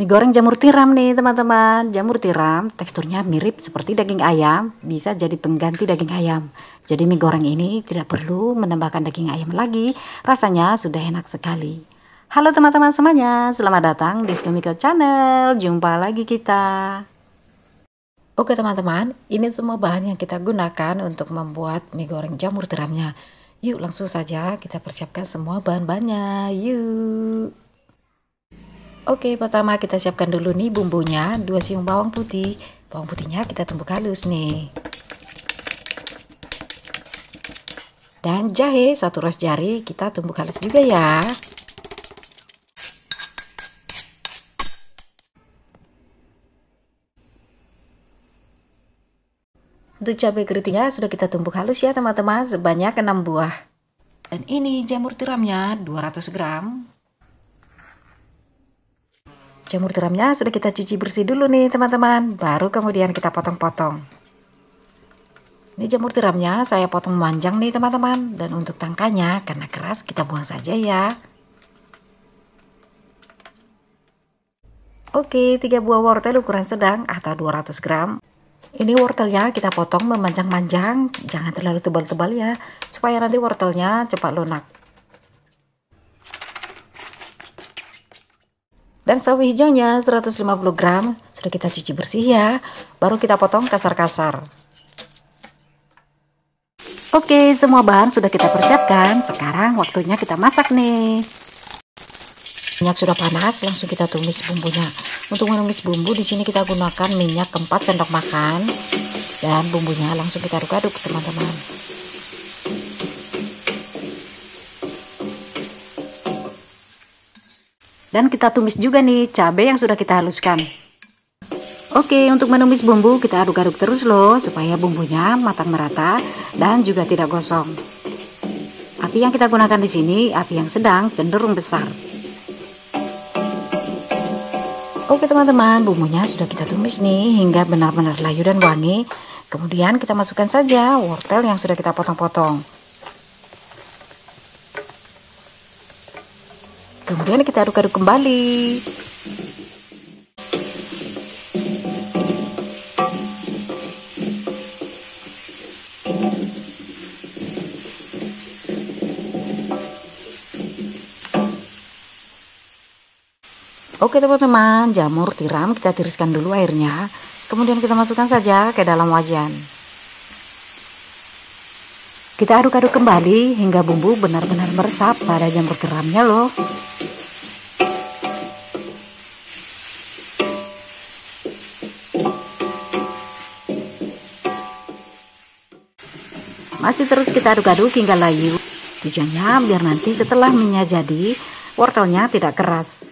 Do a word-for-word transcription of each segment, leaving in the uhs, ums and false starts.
Mie goreng jamur tiram nih teman-teman. Jamur tiram teksturnya mirip seperti daging ayam, bisa jadi pengganti daging ayam. Jadi mie goreng ini tidak perlu menambahkan daging ayam lagi, rasanya sudah enak sekali. Halo teman-teman semuanya, selamat datang di Vdomiko Channel. Jumpa lagi kita. Oke teman-teman, ini semua bahan yang kita gunakan untuk membuat mie goreng jamur tiramnya. Yuk langsung saja kita persiapkan semua bahan-bahannya. Yuk. Oke, pertama kita siapkan dulu nih bumbunya, dua siung bawang putih. Bawang putihnya kita tumbuk halus nih. Dan jahe satu ras jari kita tumbuk halus juga ya. Untuk cabai keritingnya sudah kita tumbuk halus ya teman-teman, sebanyak enam buah. Dan ini jamur tiramnya dua ratus gram. Jamur tiramnya sudah kita cuci bersih dulu nih teman-teman, baru kemudian kita potong-potong. Ini jamur tiramnya saya potong panjang nih teman-teman, dan untuk tangkanya karena keras kita buang saja ya. Oke, tiga buah wortel ukuran sedang atau dua ratus gram. Ini wortelnya kita potong memanjang-manjang, jangan terlalu tebal-tebal ya, supaya nanti wortelnya cepat lunak. Dan sawi hijaunya seratus lima puluh gram sudah kita cuci bersih ya, baru kita potong kasar-kasar. Oke, semua bahan sudah kita persiapkan, sekarang waktunya kita masak nih. Minyak sudah panas, langsung kita tumis bumbunya. Untuk menumis bumbu di sini kita gunakan minyak empat sendok makan, dan bumbunya langsung kita aduk-aduk teman-teman. Dan kita tumis juga nih cabai yang sudah kita haluskan. Oke, untuk menumis bumbu kita aduk-aduk terus loh, supaya bumbunya matang merata dan juga tidak gosong. Api yang kita gunakan di sini api yang sedang cenderung besar. Oke teman-teman, bumbunya sudah kita tumis nih hingga benar-benar layu dan wangi. Kemudian kita masukkan saja wortel yang sudah kita potong-potong. Kemudian kita aduk-aduk kembali. Oke teman-teman, jamur tiram kita tiriskan dulu airnya. Kemudian kita masukkan saja ke dalam wajan. Kita aduk-aduk kembali hingga bumbu benar-benar meresap pada jamur tiramnya loh. Masih terus kita aduk-aduk hingga layu. Tujuannya biar nanti setelah minyak jadi, wortelnya tidak keras.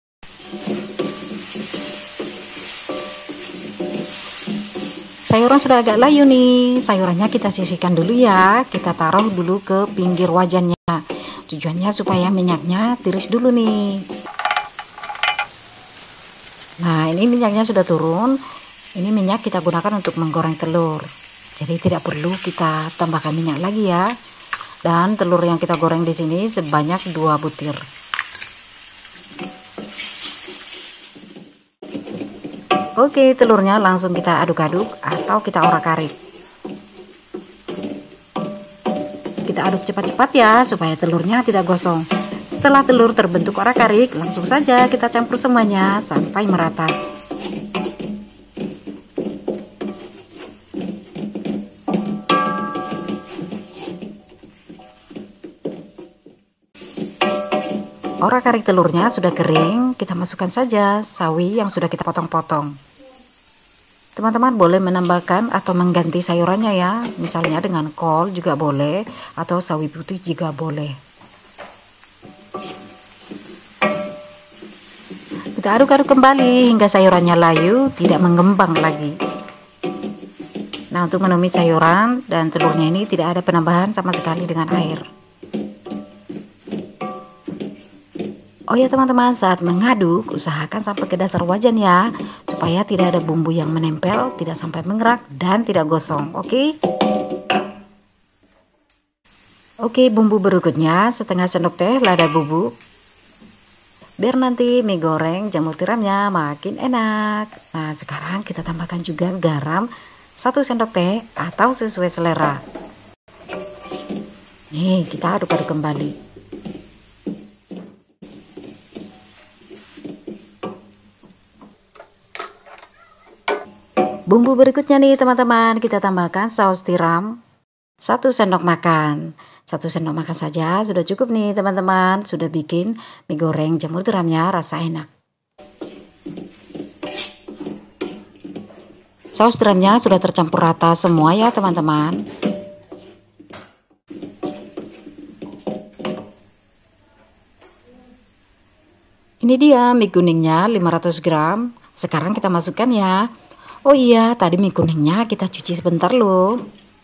Sayuran sudah agak layu nih, sayurannya kita sisihkan dulu ya. Kita taruh dulu ke pinggir wajannya. Tujuannya supaya minyaknya tiris dulu nih. Nah, ini minyaknya sudah turun. Ini minyak kita gunakan untuk menggoreng telur. Jadi tidak perlu kita tambahkan minyak lagi ya. Dan telur yang kita goreng di sini sebanyak dua butir. Oke, telurnya langsung kita aduk-aduk atau kita orak-arik. Kita aduk cepat-cepat ya supaya telurnya tidak gosong. Setelah telur terbentuk orak-arik, langsung saja kita campur semuanya sampai merata. Orak-arik telurnya sudah kering, kita masukkan saja sawi yang sudah kita potong-potong. Teman-teman boleh menambahkan atau mengganti sayurannya ya, misalnya dengan kol juga boleh, atau sawi putih juga boleh. Kita aduk-aduk kembali hingga sayurannya layu, tidak mengembang lagi. Nah, untuk menumis sayuran dan telurnya ini tidak ada penambahan sama sekali dengan air. Oh ya teman-teman, saat mengaduk usahakan sampai ke dasar wajan ya, supaya tidak ada bumbu yang menempel, tidak sampai mengerak dan tidak gosong. Oke? Oke, bumbu berikutnya setengah sendok teh lada bubuk. biar nanti mie goreng jamur tiramnya makin enak. Nah, sekarang kita tambahkan juga garam satu sendok teh atau sesuai selera. Nih, kita aduk-aduk kembali. Bumbu berikutnya nih teman-teman, kita tambahkan saus tiram satu sendok makan. Satu sendok makan saja sudah cukup nih teman-teman, sudah bikin mie goreng jamur tiramnya rasa enak. Saus tiramnya sudah tercampur rata semua ya teman-teman. Ini dia mie kuningnya lima ratus gram. Sekarang kita masukkan ya. Oh iya, tadi mie kuningnya kita cuci sebentar loh.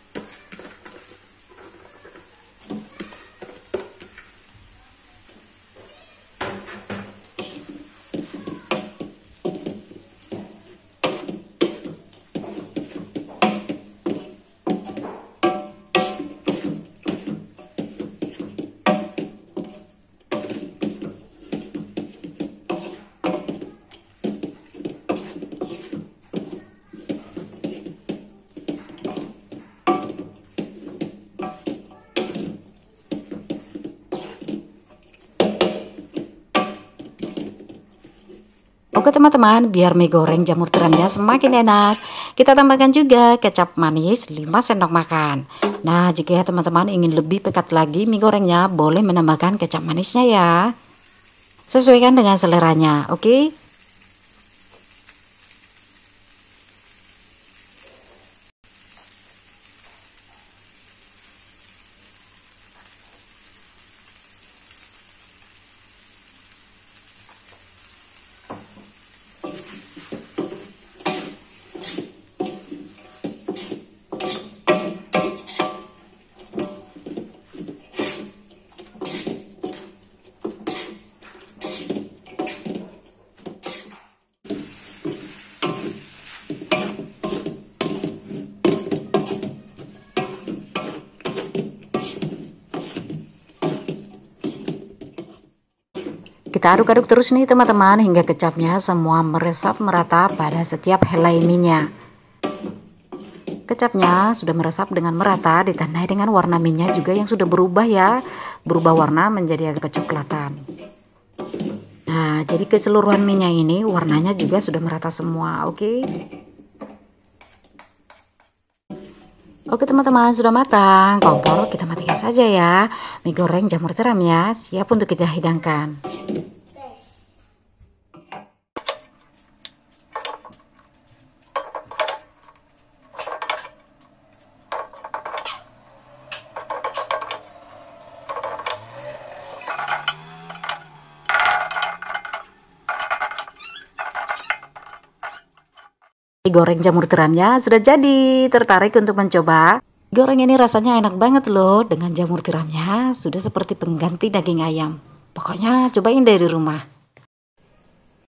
Oke teman-teman, biar mie goreng jamur tiramnya semakin enak, kita tambahkan juga kecap manis lima sendok makan. Nah, jika teman-teman ingin lebih pekat lagi mie gorengnya, boleh menambahkan kecap manisnya ya. Sesuaikan dengan seleranya, oke? Kita aduk-aduk terus nih teman-teman hingga kecapnya semua meresap merata pada setiap helai mie-nya. Kecapnya sudah meresap dengan merata, ditandai dengan warna mie-nya juga yang sudah berubah ya. Berubah warna menjadi agak kecoklatan. Nah, jadi keseluruhan mie-nya ini warnanya juga sudah merata semua, oke? Okay? Oke teman-teman, sudah matang. Kompor kita matikan saja ya. Mie goreng jamur tiramnya siap untuk kita hidangkan. Mie goreng jamur tiramnya sudah jadi. Tertarik untuk mencoba? Goreng ini rasanya enak banget loh. Dengan jamur tiramnya sudah seperti pengganti daging ayam. Pokoknya cobain dari rumah.